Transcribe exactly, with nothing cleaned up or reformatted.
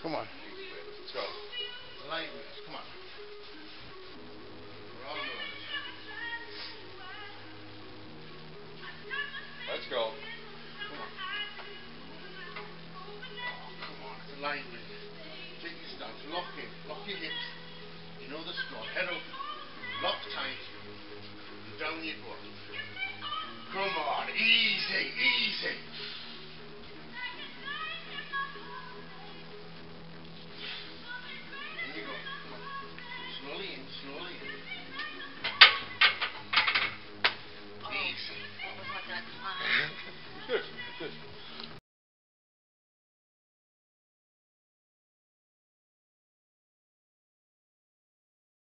Come on. Let's go. Light moves. Come on. We're all doing this. Let's go. Come on. Oh, come on. It's a light move. Take your stance. Lock in. Lock your hips. You know the squat. Head up. Lock tight. And down your butt. Come on. Easy. Easy. Slowly in, slowly